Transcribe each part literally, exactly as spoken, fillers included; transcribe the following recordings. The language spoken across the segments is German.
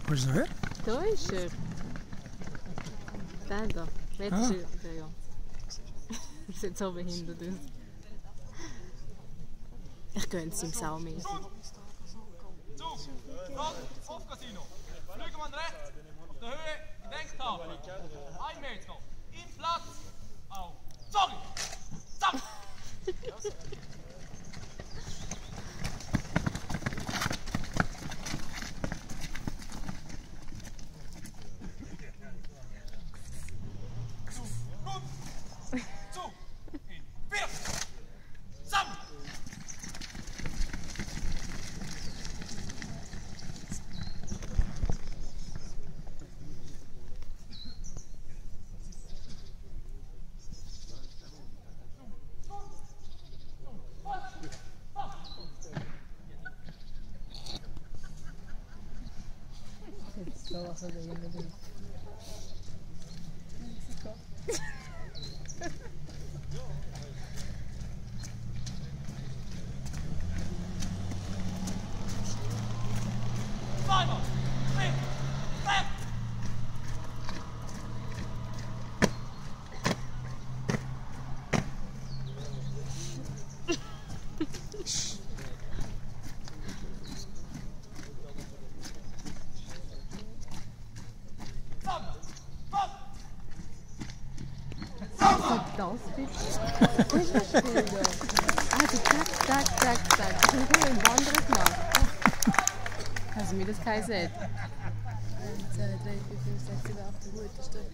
Wo ist er? Da ist er. Der da. Jetzt Ah. ist er. Ja. Er sieht so behindert aus. Ich gönne es ihm saumäßig. Zu! Auf Casino! Flügelmann rechts, auf der Höhe, Gedenktafel. Ein Meter. Im Platz. Auf. Sorry! Zapp! Zu! Gut! Zu! In. Vier! Zapp! So was er immer tut. Zweimal! Dreh! Dreh! Das bitte? Das ist das Schilder. Also zack, zack, zack, zack. Ich habe nur ein Wandern gemacht. Hast du mir das geheißen? eins, zwei, drei, vier, fünf, sechs, sieben, acht, gut, das ist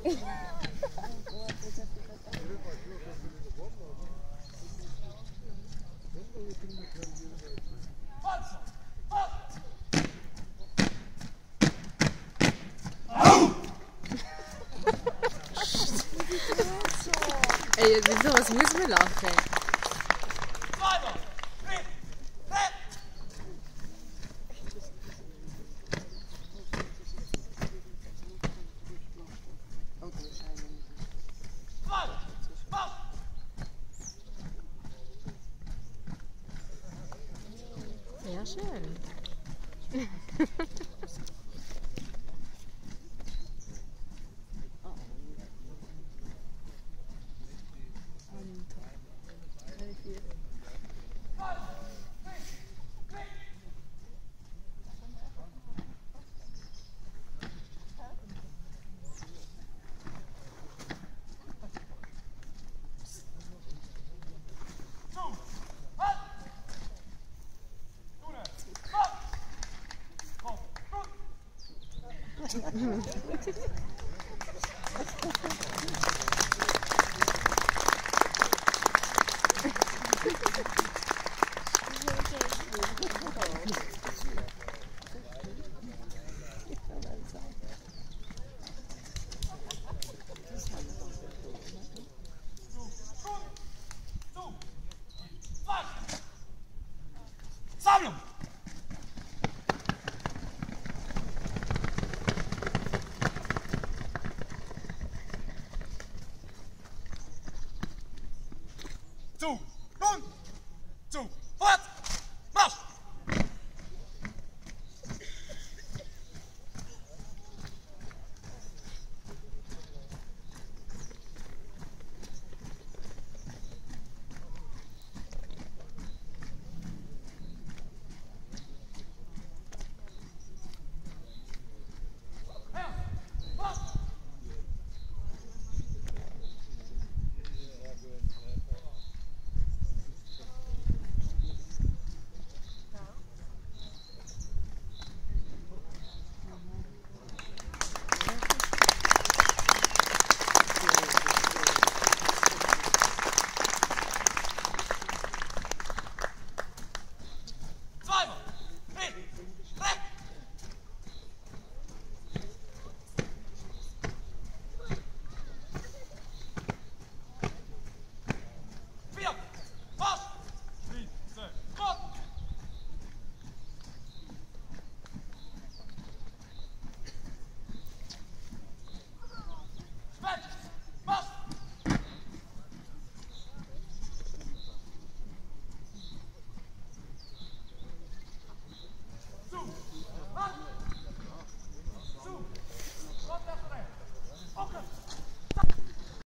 Ey, wieso? Was müssen wir lachen? Zweimal! Dreh! Dreh! Zweimal! Pass! Ja, schön. Sammlung! Zu!